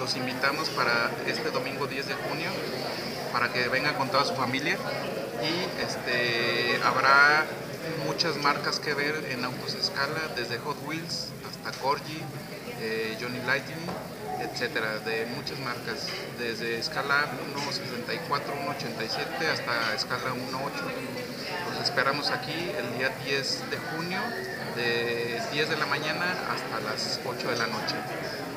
los invitamos para este domingo 10 de junio, para que vengan con toda su familia y habrá muchas marcas que ver en autos a escala, desde Hot Wheels hasta Corgi, Johnny Lightning, etcétera, de muchas marcas, desde escala 1.64, 1.87 hasta escala 1.8. Los esperamos aquí el día 10 de junio, de 10 de la mañana hasta las 8 de la noche.